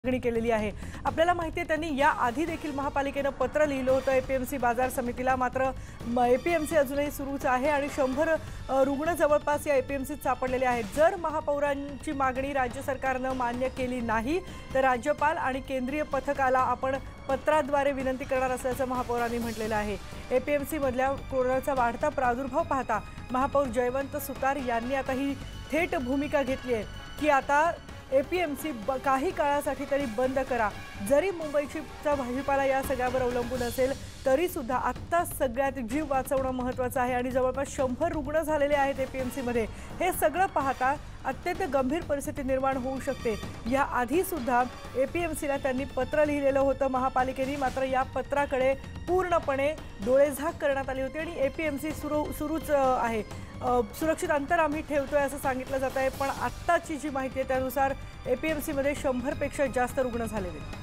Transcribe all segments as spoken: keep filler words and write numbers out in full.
मागणी केलेली आहे। आपल्याला माहिती आहे त्यांनी या आधी देखील महापालिकेने पत्र लिहिलं होतं एपीएमसी बाजार समितीला, मात्र एपीएमसी अजूनही सुरूच आहे आणि शंभर रुग्ण जवळपास या एपीएमसीत सापडलेले आहेत। जर महापौरांची मागणी राज्य सरकारने मान्य केली नाही तर राज्यपाल आणि केंद्रीय पथकाला आपण पत्राद्वारे विनंती करणार असल्याचं महापौरांनी म्हटलेलं आहे। एपीएमसी मधल्या कोरोनाचा वाढता प्रादुर्भाव पाहता महापौर जयवंत सुतार यांनी आता ही थेट भूमिका घेतली आहे की आता एपीएमसी काही काळासाठी तरी बंद करा। जरी मुंबईचा भाजीपाला या सगळ्यावर अवलंबून असेल तरी सुद्धा आता सगळ्यात जीव वाचवणं महत्त्वाचं आहे आणि जवळपास शंभर रुग्ण झालेले आहेत एपीएमसी मध्ये। हे सगळं पाहता अत्यंत गंभीर परिस्थिती निर्माण होऊ शकते। या आधी सुद्धा एपीएमसीला त्यांनी पत्र लिहिलेलं होतं महापालिकेने, मात्र या पत्राकडे पूर्णपणे डोळेझाक करण्यात आली होती आणि एपीएमसी सुरू सुरूच आहे। सुरक्षित अंतर आम्ही ठेवतोय असं सांगितलं जात आहे, पण आत्ताची जी माहिती आहे त्यानुसार एपीएमसी मध्ये शंभर पेक्षा जास्त रुग्ण झालेले आहेत।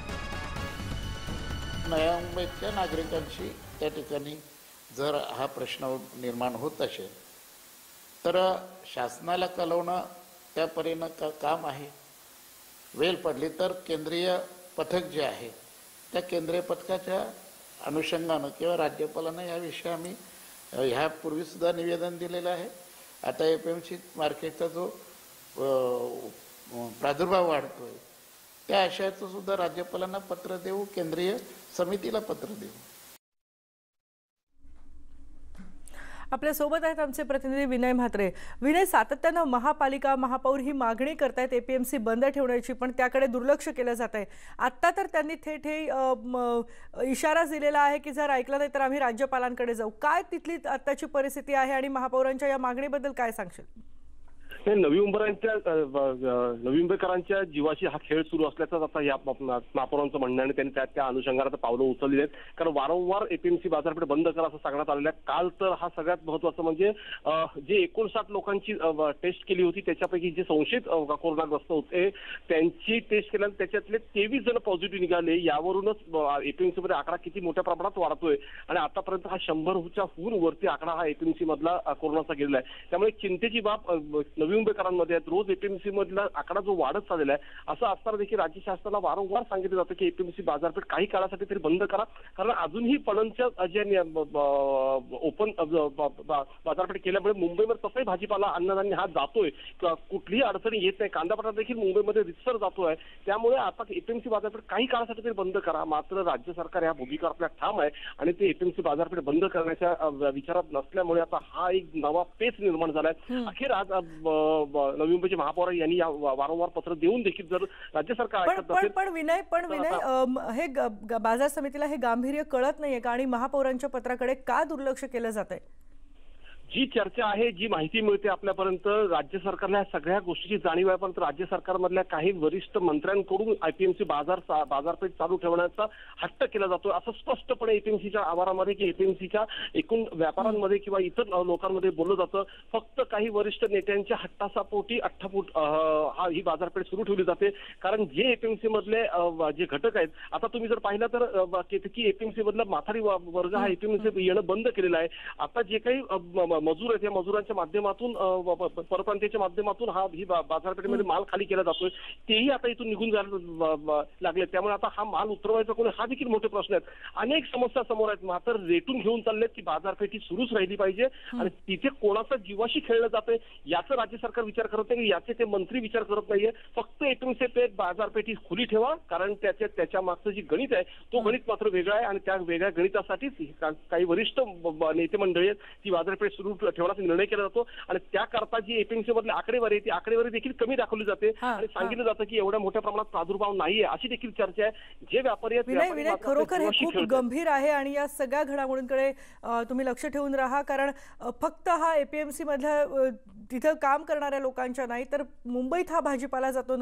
नव्या मुंबईच्या नागरिकांची त्या ठिकाणी जर हा प्रश्न निर्माण होत असेल तर शासनाला कळवणं त्या परीनं का काम आहे। वेळ पडली तर केंद्रीय पथक जे आहे त्या केंद्रीय पथकाच्या अनुषंगानं किंवा राज्यपालांना याविषयी आम्ही ह्यापूर्वीसुद्धा निवेदन दिलेलं आहे। आता एपीएमसी मार्केटचा जो प्रादुर्भाव वाढतो आहे त्या आशयाचं सुद्धा राज्यपालांना पत्र देऊ, केंद्रीय समितीला पत्र देऊ। आपल्या सोबत आहेत आमचे प्रतिनिधी विनय म्हात्रे। विनय, सातत्याने महापालिका महापौर ही मागणी करतायत एपीएमसी बंद ठेवण्याची, पण त्याकडे दुर्लक्ष केलं जात आहे। आता तर त्यांनी थेट हे इशारा दिलेला आहे की जर ऐकलं नाही तर आम्ही राज्यपालांकडे जाऊ। काय तिथली आताची परिस्थिती आहे आणि महापौरांच्या या मागणीबद्दल काय सांगशील? नवी मुंबईच्या नवी मुंबईकरांच्या जीवाशी हा खेळ सुरू असल्याचं आता या महापौरांचं म्हणणं आहे। त्यांनी त्या त्या अनुषंगाने पावलं उचलली आहेत, कारण वारंवार एपीएमसी बाजारपेठ बंद करा असं सांगण्यात आलेलं आहे। काल तर हा सगळ्यात महत्त्वाचं म्हणजे जे एकोणसाठ लोकांची टेस्ट केली होती त्याच्यापैकी जे संशयित कोरोनाग्रस्त होते त्यांची टेस्ट केल्यानंतर त्याच्यातले तेवीस जण पॉझिटिव्ह निघाले। यावरूनच एपीएमसी मध्ये आकडा किती मोठ्या प्रमाणात वाढतोय आणि आतापर्यंत हा शंभरच्या हून वरती आकडा हा एपीएमसी मधला कोरोनाचा गेलेला आहे। त्यामुळे चिंतेची बाब नवी मुंबईकरांमध्ये रोज एपीएमसी मधला आकडा जो वाढत चाललेला आहे। असं असताना देखील राज्य शासनाला वारंवार सांगितलं जातं की एपीएमसी बाजारपेठ काही काळासाठी तरी बंद करा, कारण अजूनही पणनच्या जे ओपन बाजारपेठ केल्यामुळे मुंबईमध्ये तसंही भाजीपाला अन्नधान्य हा जातोय, कुठलीही अडचणी येत नाही। कांदा बटाटा देखील मुंबईमध्ये रितसर जातोय। त्यामुळे आता एपीएमसी बाजारपेठ काही काळासाठी तरी बंद करा, मात्र राज्य सरकार या भूमिका आपल्या ठाम आहे आणि ते एपीएमसी बाजारपेठ बंद करण्याच्या विचारात नसल्यामुळे आता हा एक नवा पेच निर्माण झालाय। अखेर आज नवी मुंबईचे महापौर यांनी वारंवार पत्र देऊन देखील जर राज्य सरकार ऐकत नसेल पण विनय पण विनय हे बाजार समितीला हे गांभीर्य कळत नाहीये का आणि महापौरांच्या पत्राकडे का दुर्लक्ष केलं जात आहे? जी चर्चा आहे, जी माहिती मिळते आपल्यापर्यंत, राज्य सरकारला या सगळ्या गोष्टीची जाणीव आहे, पण राज्य सरकारमधल्या काही वरिष्ठ मंत्र्यांकडून आयपीएमसी बाजार बाजारपेठ चालू ठेवण्याचा हट्ट केला जातो। असं स्पष्टपणे एपीएमसीच्या आवारामध्ये की एपीएमसीच्या एकूण व्यापाऱ्यांमध्ये किंवा इतर लोकांमध्ये बोललं जातं। फक्त काही वरिष्ठ नेत्यांच्या हट्टासापोटी अठ्ठाफूट हा ही बाजारपेठ सुरू ठेवली जाते, कारण जे एपीएमसी मधले जे घटक आहेत, आता तुम्ही जर पाहिलं तर की एपीएमसी मधला माथाडी वर्ग हा एपीएमसी येणं बंद केलेला आहे। आता जे काही मजूर आहेत या मजुरांच्या माध्यमातून परप्रांतीच्या माध्यमातून हा ही बाजारपेठेमध्ये माल खाली केला जातोय, तेही आता इथून निघून जायला लागले। त्यामुळे आता हा माल उतरवायचा कोणी हा देखील मोठे प्रश्न आहेत। अनेक समस्या समोर आहेत, मात्र रेटून घेऊन चाललेत की बाजारपेठी सुरूच राहिली पाहिजे आणि तिथे कोणाचा जीवाशी खेळलं जातंय याचा राज्य सरकार विचार करत नाही, याचे ते मंत्री विचार करत नाहीये। फक्त एपीएमसी पेठ बाजारपेठी खुली ठेवा, कारण त्याच्या त्याच्या मागचं जे गणित आहे तो गणित मात्र वेगळा आहे आणि त्या वेगळ्या गणितासाठीच काही वरिष्ठ नेते मंडळी आहेत ती बाजारपेठ सुरू ठेवण्याचा निर्णय केला जातो आणि त्याकरता जी एपीएमसी मधली आकडेवारी आहे ती आकडेवारी देखील कमी दाखवली जाते आणि सांगितलं जातं की एवढ्या मोठ्या प्रमाणात प्रादुर्भाव नाहीये अशी देखील चर्चा आहे। जे व्यापारी आहेत खरोखर हे खूप गंभीर आहे आणि या सगळ्या घडामोडींकडे तुम्ही लक्ष ठेवून राहा, कारण फक्त हा एपीएमसी मधल्या तिथं काम करणाऱ्या लोकांच्या नाही तर मुंबईत हा भाजीपाला जातो